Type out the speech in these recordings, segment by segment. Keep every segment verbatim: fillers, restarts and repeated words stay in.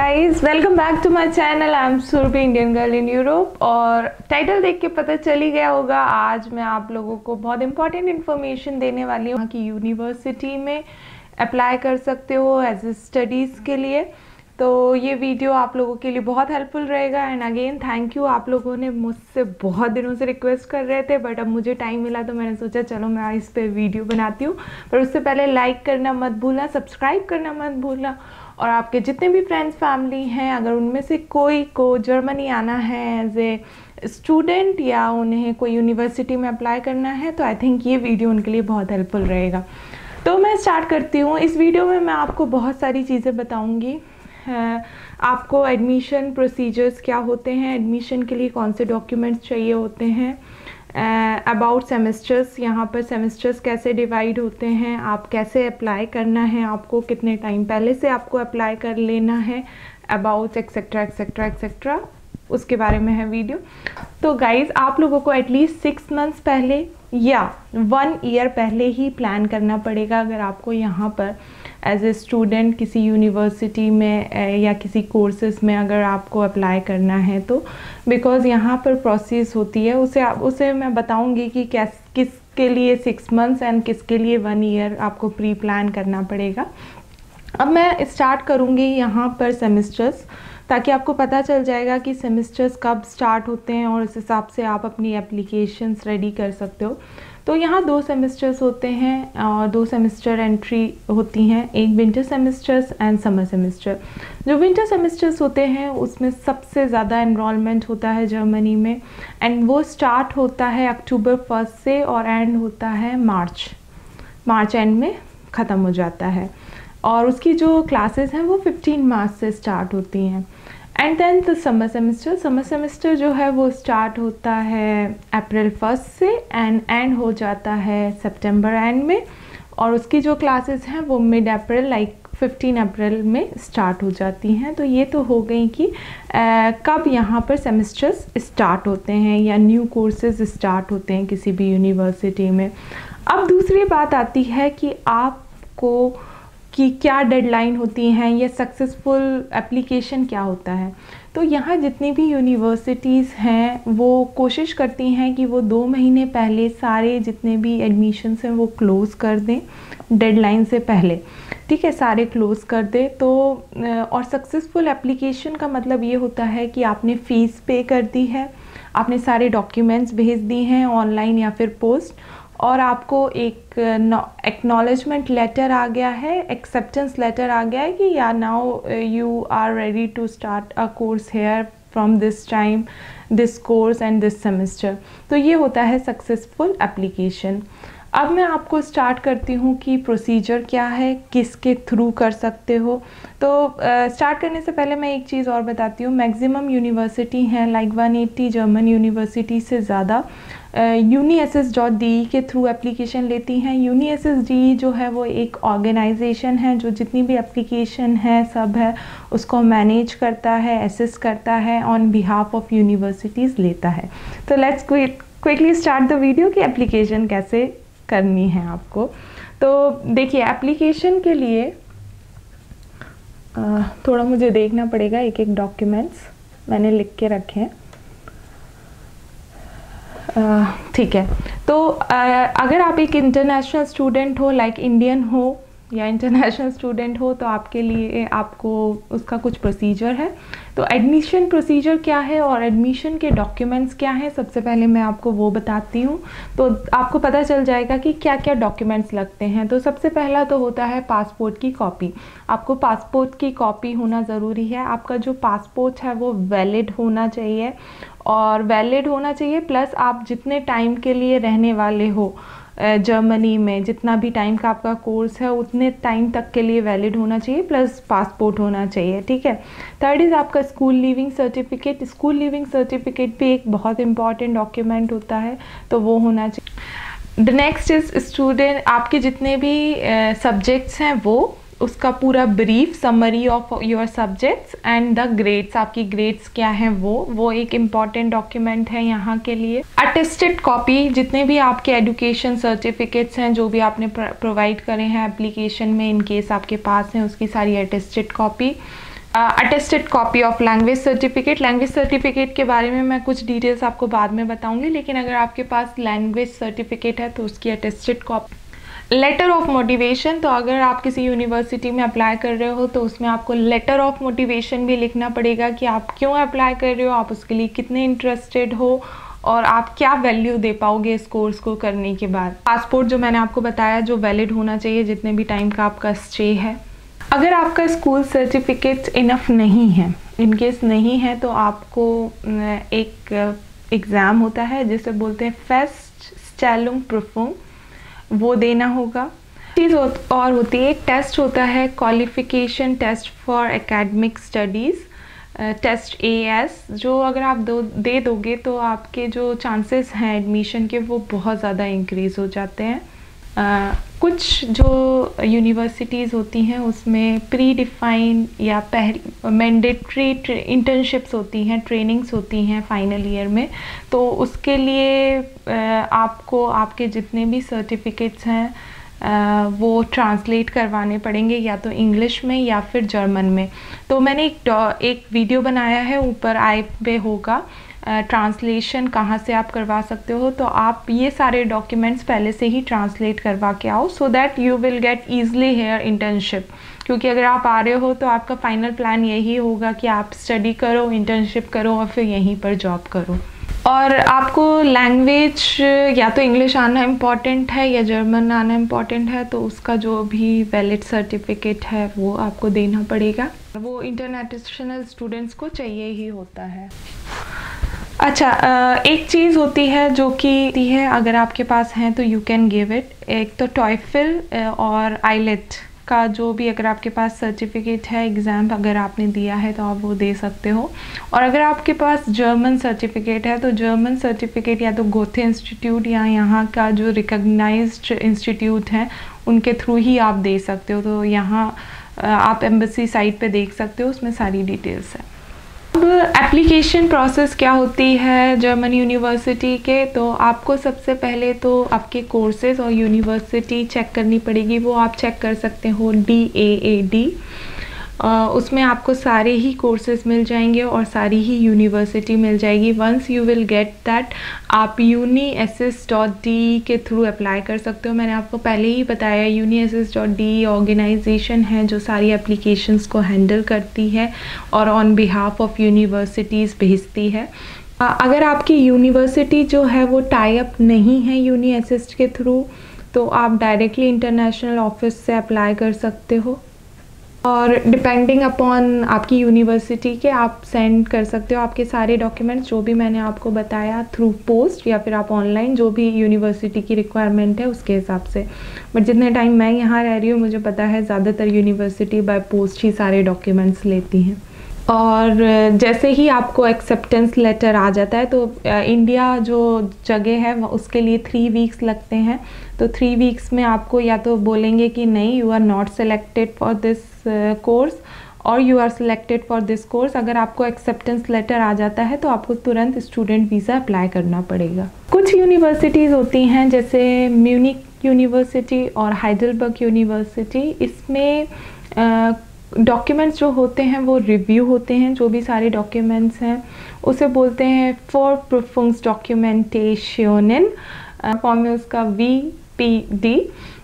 Guys, welcome back to my channel. I am Surabhi, Indian girl in Europe. और title देख के पता चल ही गया होगा, आज मैं आप लोगों को बहुत इंपॉर्टेंट इन्फॉर्मेशन देने वाली हूँ कि यूनिवर्सिटी में अप्लाई कर सकते हो एज ए स्टडीज़ के लिए। तो ये वीडियो आप लोगों के लिए बहुत हेल्पफुल रहेगा। एंड अगेन थैंक यू, आप लोगों ने मुझसे बहुत दिनों से रिक्वेस्ट कर रहे थे, बट अब मुझे टाइम मिला तो मैंने सोचा चलो मैं इस पर वीडियो बनाती हूँ। पर उससे पहले लाइक करना मत भूलना, सब्सक्राइब करना मत भूलना। और आपके जितने भी फ्रेंड्स फैमिली हैं, अगर उनमें से कोई को जर्मनी आना है एज ए स्टूडेंट या उन्हें कोई यूनिवर्सिटी में अप्लाई करना है, तो आई थिंक ये वीडियो उनके लिए बहुत हेल्पफुल रहेगा। तो मैं स्टार्ट करती हूँ। इस वीडियो में मैं आपको बहुत सारी चीज़ें बताऊँगी। आपको एडमिशन प्रोसीजर्स क्या होते हैं, एडमिशन के लिए कौन से डॉक्यूमेंट्स चाहिए होते हैं, अबाउट सेमेस्टर्स, यहाँ पर सेमेस्टर्स कैसे डिवाइड होते हैं, आप कैसे अप्लाई करना है, आपको कितने टाइम पहले से आपको अप्लाई कर लेना है, अबाउट एक्सेट्रा एक्सेट्रा एक्सेट्रा, उसके बारे में है वीडियो। तो गाइज़, आप लोगों को एटलीस्ट सिक्स मंथ्स पहले या वन ईयर पहले ही प्लान करना पड़ेगा अगर आपको यहाँ पर एज ए स्टूडेंट किसी यूनिवर्सिटी में या किसी कोर्सेज में अगर आपको अप्लाई करना है तो। बिकॉज़ यहाँ पर प्रोसेस होती है, उसे उसे मैं बताऊँगी कि कैस किसके लिए सिक्स मंथ्स एंड किसके लिए वन ईयर आपको प्री प्लान करना पड़ेगा। अब मैं स्टार्ट करूँगी यहाँ पर सेमेस्टर्स, ताकि आपको पता चल जाएगा कि सेमेस्टर्स कब स्टार्ट होते हैं और उस हिसाब से आप अपनी एप्लीकेशंस रेडी कर सकते हो। तो यहाँ दो सेमेस्टर्स होते हैं और दो सेमेस्टर एंट्री होती हैं, एक winter semesters and summer semester. जो विंटर सेमेस्टर्स होते हैं उसमें सबसे ज़्यादा एनरोलमेंट होता है जर्मनी में, एंड वो स्टार्ट होता है अक्टूबर फर्स्ट से और एंड होता है मार्च मार्च एंड में ख़त्म हो जाता है। और उसकी जो क्लासेस हैं वो फिफ्टीन मार्च से स्टार्ट होती हैं। And then the summer semester summer semester जो है वो स्टार्ट होता है अप्रैल फर्स्ट से एंड एंड हो जाता है सितंबर एंड में। और उसकी जो क्लासेस हैं वो mid April like fifteen April में स्टार्ट हो जाती हैं। तो ये तो हो गई कि आ, कब यहाँ पर सेमेस्टर्स स्टार्ट होते हैं या न्यू कोर्सेज स्टार्ट होते हैं किसी भी यूनिवर्सिटी में। अब दूसरी बात आती है कि आपको कि क्या डेडलाइन होती हैं या सक्सेसफुल एप्लीकेशन क्या होता है। तो यहाँ जितनी भी यूनिवर्सिटीज़ हैं वो कोशिश करती हैं कि वो दो महीने पहले सारे जितने भी एडमिशन्स हैं वो क्लोज़ कर दें डेडलाइन से पहले, ठीक है, सारे क्लोज़ कर दें। तो और सक्सेसफुल एप्लीकेशन का मतलब ये होता है कि आपने फ़ीस पे कर दी है, आपने सारे डॉक्यूमेंट्स भेज दिए हैं ऑनलाइन या फिर पोस्ट, और आपको एक एक्नॉलेजमेंट लेटर आ गया है, एक्सेप्टेंस लेटर आ गया है कि या now you are ready to start a course here from this time, this course and this semester. तो ये होता है सक्सेसफुल एप्लीकेशन। अब मैं आपको स्टार्ट करती हूँ कि प्रोसीजर क्या है, किसके थ्रू कर सकते हो। तो स्टार्ट uh, करने से पहले मैं एक चीज़ और बताती हूँ। मैक्सिमम यूनिवर्सिटी हैं like one eighty German university से ज़्यादा uni S S dot D E के थ्रू एप्लीकेशन लेती हैं। Uni S S D E जो है वो एक ऑर्गेनाइजेशन है जो जितनी भी एप्लीकेशन है सब है उसको मैनेज करता है, असेस करता है, ऑन बिहाफ ऑफ यूनिवर्सिटीज़ लेता है। तो let's quickly start the video कि एप्लीकेशन कैसे करनी है आपको। तो देखिए, एप्लीकेशन के लिए आ, थोड़ा मुझे देखना पड़ेगा, एक एक डॉक्यूमेंट्स मैंने लिख के रखे हैं, ठीक है। तो आ, अगर आप एक इंटरनेशनल स्टूडेंट हो लाइक इंडियन हो या इंटरनेशनल स्टूडेंट हो तो आपके लिए आपको उसका कुछ प्रोसीजर है। तो एडमिशन प्रोसीजर क्या है और एडमिशन के डॉक्यूमेंट्स क्या हैं, सबसे पहले मैं आपको वो बताती हूँ। तो आपको पता चल जाएगा कि क्या क्या डॉक्यूमेंट्स लगते हैं। तो सबसे पहला तो होता है पासपोर्ट की कॉपी। आपको पासपोर्ट की कॉपी होना ज़रूरी है। आपका जो पासपोर्ट है वो वैलिड होना चाहिए और वैलिड होना चाहिए प्लस आप जितने टाइम के लिए रहने वाले हो जर्मनी में, जितना भी टाइम का आपका कोर्स है उतने टाइम तक के लिए वैलिड होना चाहिए, प्लस पासपोर्ट होना चाहिए, ठीक है। थर्ड इज़ आपका school living certificate. School living certificate भी एक बहुत इंपॉर्टेंट डॉक्यूमेंट होता है, तो वो होना चाहिए। द नेक्स्ट इज़ स्टूडेंट, आपके जितने भी सब्जेक्ट्स uh, हैं वो उसका पूरा brief summary of your subjects and the grades, आपकी ग्रेड्स क्या हैं वो वो एक इम्पॉर्टेंट डॉक्यूमेंट है यहाँ के लिए। अटेस्टेड कॉपी, जितने भी आपके एजुकेशन सर्टिफिकेट्स हैं जो भी आपने प्रोवाइड करे हैं एप्लीकेशन में, इन केस आपके पास हैं उसकी सारी attested copy. Attested copy of language certificate. Language certificate के बारे में मैं कुछ डिटेल्स आपको बाद में बताऊंगी, लेकिन अगर आपके पास लैंग्वेज सर्टिफिकेट है तो उसकी attested copy. Letter of motivation, तो अगर आप किसी यूनिवर्सिटी में अप्लाई कर रहे हो तो उसमें आपको लेटर ऑफ मोटिवेशन भी लिखना पड़ेगा कि आप क्यों अप्लाई कर रहे हो, आप उसके लिए कितने इंटरेस्टेड हो और आप क्या वैल्यू दे पाओगे इस कोर्स को करने के बाद। पासपोर्ट जो मैंने आपको बताया जो वैलिड होना चाहिए जितने भी टाइम का आपका स्टे है। अगर आपका स्कूल सर्टिफिकेट इनफ नहीं है, इनकेस नहीं है, तो आपको एक एग्ज़ाम होता है जिसे बोलते हैं फर्स्टस्टेलुंगप्रूफुंग, वो देना होगा। चीज़ और होती है, एक टेस्ट होता है qualification test for academic studies, test A S, जो अगर आप दो दे दोगे तो आपके जो चांसेस हैं एडमिशन के वो बहुत ज़्यादा इंक्रीज़ हो जाते हैं। Uh, कुछ जो यूनिवर्सिटीज़ होती हैं उसमें प्री डिफाइन या पहले मैंडेटरी इंटर्नशिप्स होती हैं, ट्रेनिंग्स होती हैं फाइनल ईयर में, तो उसके लिए uh, आपको आपके जितने भी सर्टिफिकेट्स हैं uh, वो ट्रांसलेट करवाने पड़ेंगे, या तो इंग्लिश में या फिर जर्मन में। तो मैंने एक एक वीडियो बनाया है, ऊपर आई पे होगा, ट्रांसलेशन uh, कहाँ से आप करवा सकते हो, तो आप ये सारे डॉक्यूमेंट्स पहले से ही ट्रांसलेट करवा के आओ, so that you will get easily here internship. क्योंकि अगर आप आ रहे हो तो आपका फाइनल प्लान यही होगा कि आप स्टडी करो, इंटर्नशिप करो और फिर यहीं पर जॉब करो। और आपको लैंग्वेज या तो इंग्लिश आना इम्पॉर्टेंट है या जर्मन आना इम्पॉर्टेंट है, तो उसका जो भी वैलिड सर्टिफिकेट है वो आपको देना पड़ेगा। वो इंटरनेशनल स्टूडेंट्स को चाहिए ही होता है। अच्छा, एक चीज़ होती है जो कि है अगर आपके पास है तो यू कैन गिव इट, एक तो टॉयफिल और आईलेट का जो भी अगर आपके पास सर्टिफिकेट है, एग्ज़ाम अगर आपने दिया है तो आप वो दे सकते हो। और अगर आपके पास जर्मन सर्टिफिकेट है तो जर्मन सर्टिफिकेट या तो गोथे इंस्टीट्यूट या यहाँ का जो रिकॉग्नाइज्ड इंस्टीट्यूट है उनके थ्रू ही आप दे सकते हो। तो यहाँ आप एम्बेसी साइट पे देख सकते हो, उसमें सारी डिटेल्स है। अब एप्लीकेशन प्रोसेस क्या होती है जर्मन यूनिवर्सिटी के, तो आपको सबसे पहले तो आपके कोर्सेज और यूनिवर्सिटी चेक करनी पड़ेगी। वो आप चेक कर सकते हो डी ए ए डी, उसमें आपको सारे ही कोर्सेज मिल जाएंगे और सारी ही यूनिवर्सिटी मिल जाएगी। Once you will get that, आप uni S S dot D के थ्रू अप्लाई कर सकते हो। मैंने आपको पहले ही बताया uni S S dot D organization है जो सारी एप्लीकेशंस को हैंडल करती है और ऑन बिहाफ ऑफ यूनिवर्सिटीज़ भेजती है। अगर आपकी यूनिवर्सिटी जो है वो टाई अप नहीं है यूनी एस एस के थ्रू, तो आप डायरेक्टली इंटरनेशनल ऑफिस से अप्लाई कर सकते हो और डिपेंडिंग अपॉन आपकी यूनिवर्सिटी के आप सेंड कर सकते हो आपके सारे डॉक्यूमेंट्स जो भी मैंने आपको बताया थ्रू पोस्ट या फिर आप ऑनलाइन, जो भी यूनिवर्सिटी की रिक्वायरमेंट है उसके हिसाब से। बट जितने टाइम मैं यहाँ रह रही हूँ मुझे पता है ज़्यादातर यूनिवर्सिटी बाय पोस्ट ही सारे डॉक्यूमेंट्स लेती हैं। और जैसे ही आपको एक्सेप्टेंस लेटर आ जाता है तो इंडिया जो जगह है उसके लिए थ्री वीक्स लगते हैं। तो थ्री वीक्स में आपको या तो बोलेंगे कि नहीं you are not selected for this course और you are selected for this course. अगर आपको एक्सेप्टेंस लेटर आ जाता है तो आपको तुरंत स्टूडेंट वीज़ा अप्लाई करना पड़ेगा। कुछ यूनिवर्सिटीज़ होती हैं जैसे म्यूनिक यूनिवर्सिटी और हाइडेलबर्ग यूनिवर्सिटी, इसमें डॉक्यूमेंट्स जो होते हैं वो रिव्यू होते हैं। जो भी सारे डॉक्यूमेंट्स हैं उसे बोलते हैं फॉर प्रूफुंग्स डॉक्यूमेंटेशनन, फॉर्म में उसका वी पी डी,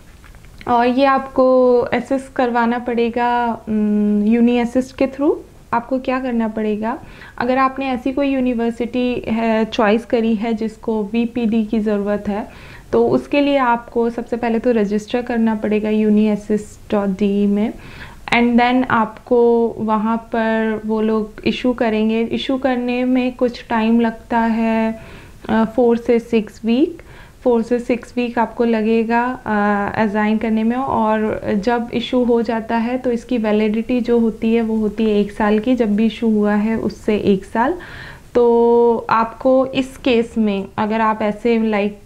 और ये आपको एसेस करवाना पड़ेगा यूनी असिस्ट के थ्रू। आपको क्या करना पड़ेगा, अगर आपने ऐसी कोई यूनिवर्सिटी है चॉइस करी है जिसको वी पी डी की ज़रूरत है, तो उसके लिए आपको सबसे पहले तो रजिस्टर करना पड़ेगा यूनी असिस्ट डॉट डी में, एंड देन आपको वहाँ पर वो लोग इशू करेंगे। इशू करने में कुछ टाइम लगता है, फोर से सिक्स वीक फोर से सिक्स वीक आपको लगेगा असाइन करने में। और जब इशू हो जाता है तो इसकी वैलिडिटी जो होती है वो होती है एक साल की, जब भी इशू हुआ है उससे एक साल। तो आपको इस केस में अगर आप ऐसे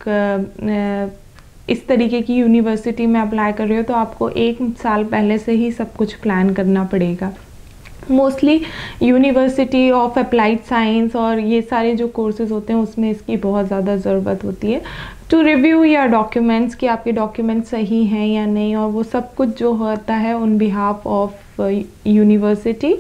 लाइक इस तरीके की यूनिवर्सिटी में अप्लाई कर रहे हो तो आपको एक साल पहले से ही सब कुछ प्लान करना पड़ेगा। Mostly university of applied science और ये सारे जो कोर्सेज होते हैं उसमें इसकी बहुत ज़्यादा ज़रूरत होती है टू रिव्यू या डॉक्यूमेंट्स कि आपके डॉक्यूमेंट्स सही हैं या नहीं, और वो सब कुछ जो होता है on behalf of university.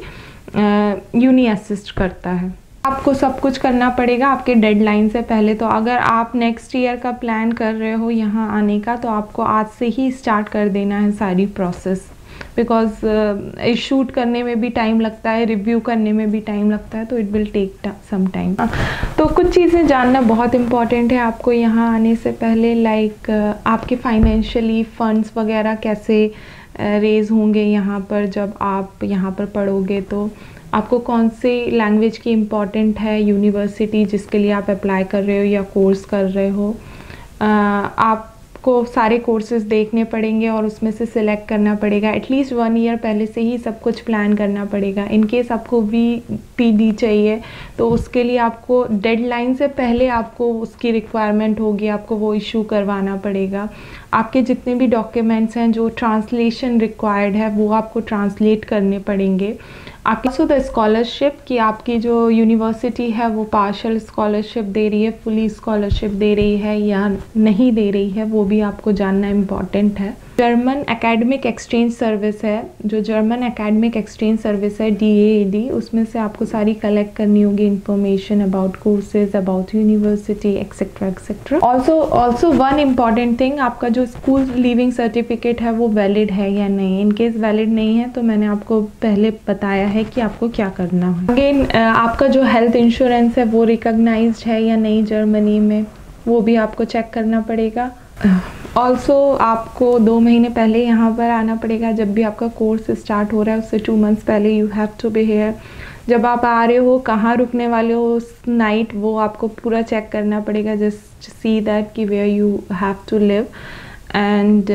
Uni assist करता है। आपको सब कुछ करना पड़ेगा आपके डेडलाइन से पहले। तो अगर आप नेक्स्ट ईयर का प्लान कर रहे हो यहाँ आने का, तो आपको आज से ही स्टार्ट कर देना है सारी प्रोसेस, बिकॉज शूट करने में भी टाइम लगता है, रिव्यू करने में भी टाइम लगता है, तो it will take some time. तो कुछ चीज़ें जानना बहुत इम्पॉर्टेंट है आपको यहाँ आने से पहले, लाइक like, आपके फाइनेंशियली फंड्स वगैरह कैसे रेज होंगे यहाँ पर जब आप यहाँ पर पढ़ोगे, तो आपको कौन सी लैंग्वेज की इम्पॉर्टेंट है यूनिवर्सिटी जिसके लिए आप अप्लाई कर रहे हो या कोर्स कर रहे हो। uh, आप को सारे कोर्सेज देखने पड़ेंगे और उसमें से सिलेक्ट करना पड़ेगा। एटलीस्ट वन ईयर पहले से ही सब कुछ प्लान करना पड़ेगा। इन केस आपको वी पी डी चाहिए तो उसके लिए आपको डेडलाइन से पहले आपको उसकी रिक्वायरमेंट होगी, आपको वो इशू करवाना पड़ेगा। आपके जितने भी डॉक्यूमेंट्स हैं जो ट्रांसलेशन रिक्वायर्ड है वो आपको ट्रांसलेट करने पड़ेंगे। आपकी सो द स्कॉलरशिप कि आपकी जो यूनिवर्सिटी है वो पार्शल स्कॉलरशिप दे रही है, फुली स्कॉलरशिप दे रही है या नहीं दे रही है, वो भी आपको जानना इम्पॉर्टेंट है। जर्मन एकेडमिक एक्सचेंज सर्विस है, जो जर्मन एकेडमिक एक्सचेंज सर्विस है डी ए ए डी, उसमें से आपको सारी कलेक्ट करनी होगी information about courses, about university etcetera etcetera. Also also one important thing, आपका जो स्कूल लीविंग सर्टिफिकेट है वो वैलिड है या नहीं। इन केस वैलिड नहीं है तो मैंने आपको पहले बताया है कि आपको क्या करना है। अगेन आपका जो हेल्थ इंश्योरेंस है वो रिकॉग्नाइज्ड है या नहीं जर्मनी में, वो भी आपको चेक करना पड़ेगा। ऑल्सो आपको दो महीने पहले यहाँ पर आना पड़ेगा। जब भी आपका कोर्स स्टार्ट हो रहा है उससे टू मंथ्स पहले you have to be here. जब आप आ रहे हो, कहाँ रुकने वाले हो उस नाइट, वो आपको पूरा चेक करना पड़ेगा। जस्ट सी दैट कि where you have to live. And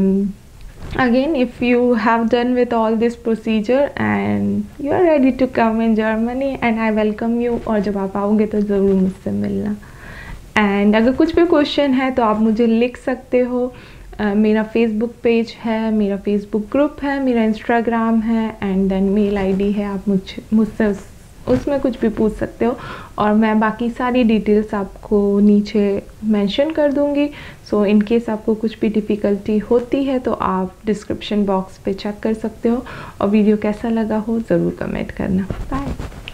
again, if you have done with all this procedure and you are ready to come in Germany, and I welcome you, और जब आप आओगे तो ज़रूर मुझसे मिलना। एंड अगर कुछ भी क्वेश्चन है तो आप मुझे लिख सकते हो। uh, मेरा फेसबुक पेज है, मेरा फेसबुक ग्रुप है, मेरा इंस्टाग्राम है, एंड देन मेल आईडी है। आप मुझ मुझसे उस, उसमें कुछ भी पूछ सकते हो और मैं बाकी सारी डिटेल्स आपको नीचे मेंशन कर दूंगी। सो इन केस आपको कुछ भी डिफ़िकल्टी होती है तो आप डिस्क्रिप्शन बॉक्स पे चेक कर सकते हो। और वीडियो कैसा लगा हो ज़रूर कमेंट करना। बाय।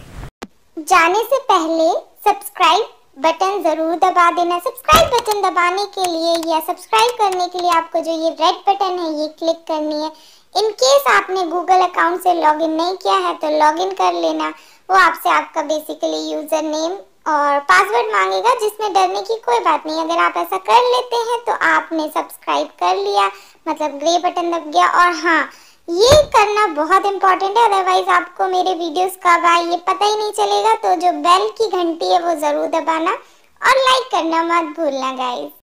जाने से पहले सब्सक्राइब बटन जरूर दबा देना। सब्सक्राइब बटन दबाने के लिए या सब्सक्राइब करने के लिए आपको जो ये रेड बटन है ये क्लिक करनी है। इन केस आपने गूगल अकाउंट से लॉगिन नहीं किया है तो लॉगिन कर लेना। वो आपसे आपका बेसिकली यूजर नेम और पासवर्ड मांगेगा, जिसमें डरने की कोई बात नहीं। अगर आप ऐसा कर लेते हैं तो आपने सब्सक्राइब कर लिया, मतलब ग्रे बटन दब गया। और हाँ, ये करना बहुत इंपॉर्टेंट है, अदरवाइज आपको मेरे वीडियोस कब आए ये पता ही नहीं चलेगा। तो जो बेल की घंटी है वो ज़रूर दबाना और लाइक करना मत भूलना गाइस।